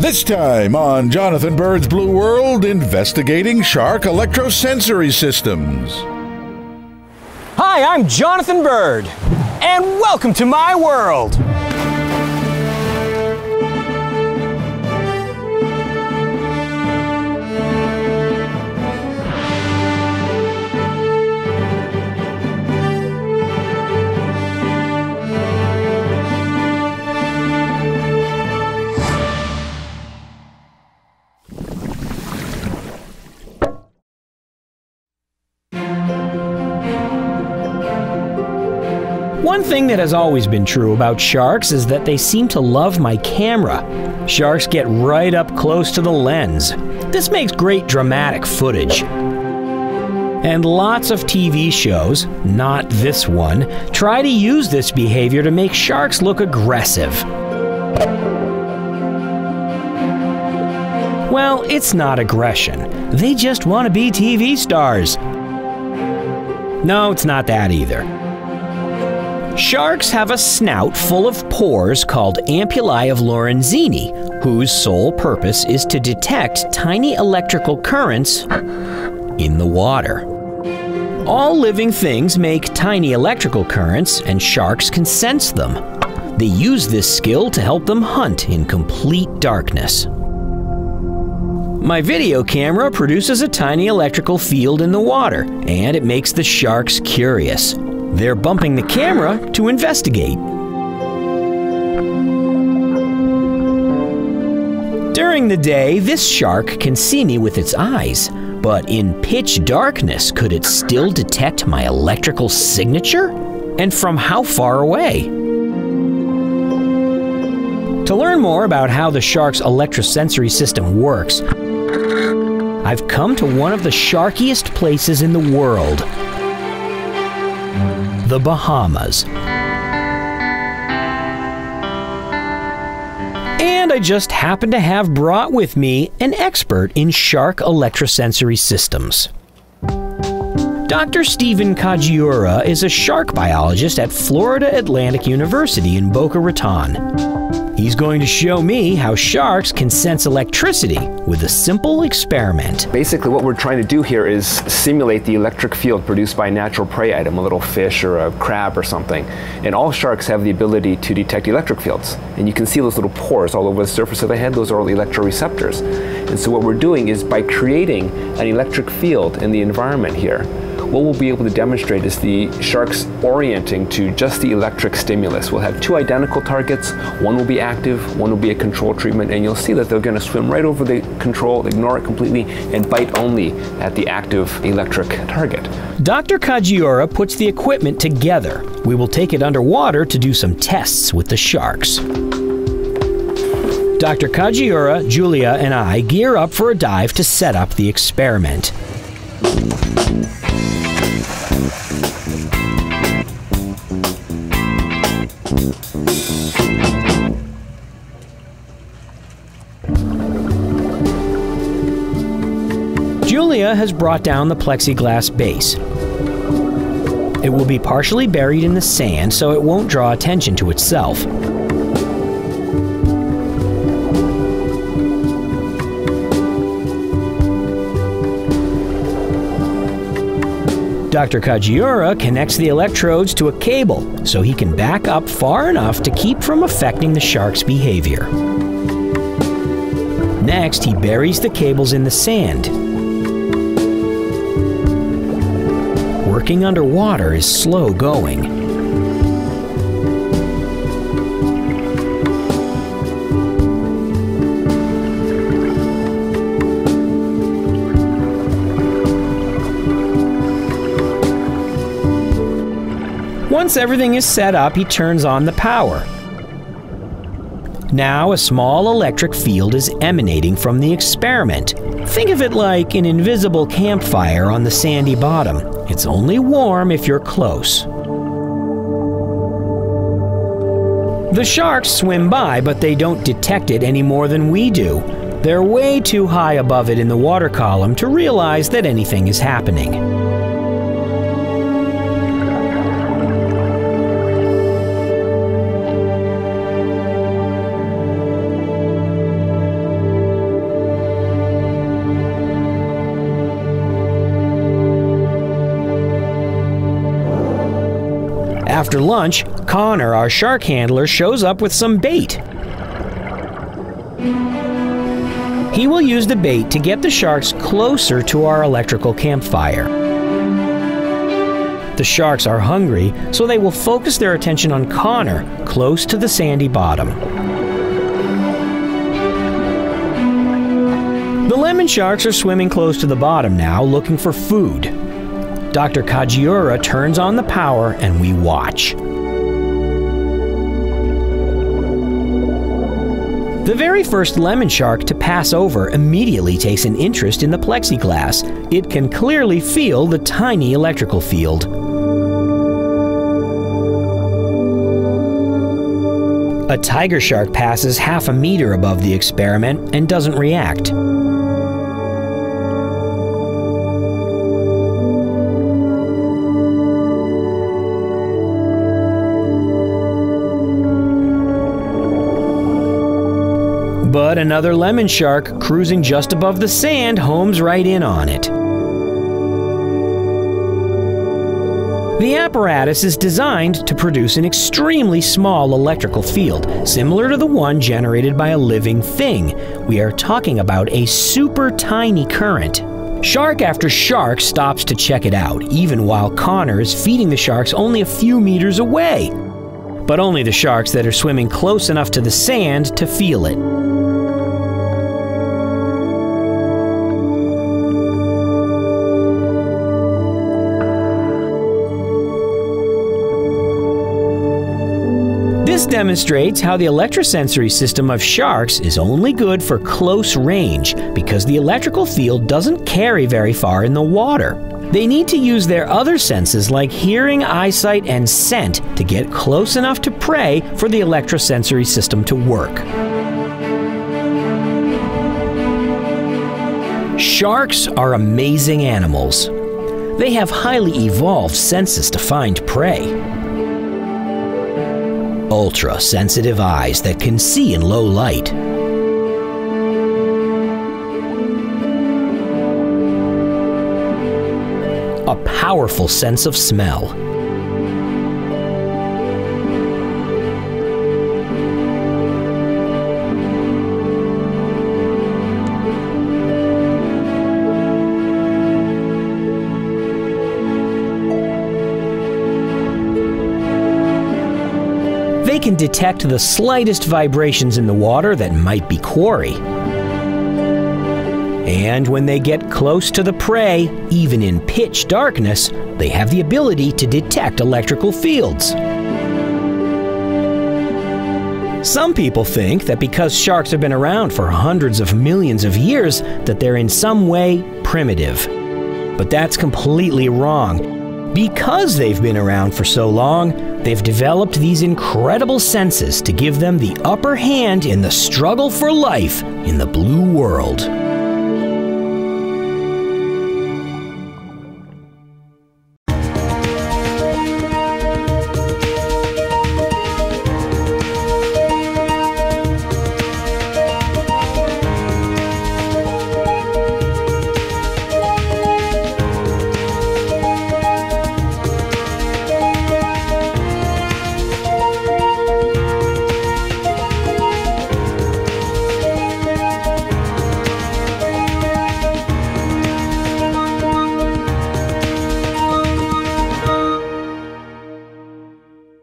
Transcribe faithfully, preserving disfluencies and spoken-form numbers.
This time on Jonathan Bird's Blue World, investigating shark electrosensory systems. Hi, I'm Jonathan Bird, and welcome to my world. One thing that has always been true about sharks is that they seem to love my camera. Sharks get right up close to the lens. This makes great dramatic footage. And lots of T V shows, not this one, try to use this behavior to make sharks look aggressive. Well, it's not aggression. They just want to be T V stars. No, it's not that either. Sharks have a snout full of pores called ampullae of Lorenzini, whose sole purpose is to detect tiny electrical currents in the water. All living things make tiny electrical currents, and sharks can sense them. They use this skill to help them hunt in complete darkness. My video camera produces a tiny electrical field in the water, and it makes the sharks curious. They're bumping the camera to investigate. During the day, this shark can see me with its eyes, but in pitch darkness, could it still detect my electrical signature? And from how far away? To learn more about how the shark's electrosensory system works, I've come to one of the sharkiest places in the world. The Bahamas. And I just happen to have brought with me an expert in shark electrosensory systems. Doctor Stephen Kajiura is a shark biologist at Florida Atlantic University in Boca Raton. He's going to show me how sharks can sense electricity with a simple experiment. Basically, what we're trying to do here is simulate the electric field produced by a natural prey item, a little fish or a crab or something. And all sharks have the ability to detect electric fields. And you can see those little pores all over the surface of the head. Those are all electroreceptors. And so what we're doing is by creating an electric field in the environment here, what we'll be able to demonstrate is the sharks orienting to just the electric stimulus. We'll have two identical targets. One will be active, one will be a control treatment, and you'll see that they're going to swim right over the control, ignore it completely, and bite only at the active electric target. Doctor Kajiura puts the equipment together. We will take it underwater to do some tests with the sharks. Doctor Kajiura, Julia, and I gear up for a dive to set up the experiment. Julia has brought down the plexiglass base. It will be partially buried in the sand so it won't draw attention to itself. Doctor Kajiura connects the electrodes to a cable so he can back up far enough to keep from affecting the shark's behavior. Next, he buries the cables in the sand. Working underwater is slow going. Once everything is set up, he turns on the power. Now a small electric field is emanating from the experiment. Think of it like an invisible campfire on the sandy bottom. It's only warm if you're close. The sharks swim by, but they don't detect it any more than we do. They're way too high above it in the water column to realize that anything is happening. After lunch, Connor, our shark handler, shows up with some bait. He will use the bait to get the sharks closer to our electrical campfire. The sharks are hungry, so they will focus their attention on Connor, close to the sandy bottom. The lemon sharks are swimming close to the bottom now, looking for food. Doctor Kajiura turns on the power and we watch. The very first lemon shark to pass over immediately takes an interest in the plexiglass. It can clearly feel the tiny electrical field. A tiger shark passes half a meter above the experiment and doesn't react. But another lemon shark cruising just above the sand homes right in on it. The apparatus is designed to produce an extremely small electrical field, similar to the one generated by a living thing. We are talking about a super tiny current. Shark after shark stops to check it out, even while Connor is feeding the sharks only a few meters away. But only the sharks that are swimming close enough to the sand to feel it. This demonstrates how the electrosensory system of sharks is only good for close range because the electrical field doesn't carry very far in the water. They need to use their other senses like hearing, eyesight, and scent to get close enough to prey for the electrosensory system to work. Sharks are amazing animals. They have highly evolved senses to find prey. Ultra-sensitive eyes that can see in low light. A powerful sense of smell. They can detect the slightest vibrations in the water that might be quarry. And when they get close to the prey, even in pitch darkness, they have the ability to detect electrical fields. Some people think that because sharks have been around for hundreds of millions of years, that they're in some way primitive. But that's completely wrong. Because they've been around for so long, they've developed these incredible senses to give them the upper hand in the struggle for life in the blue world.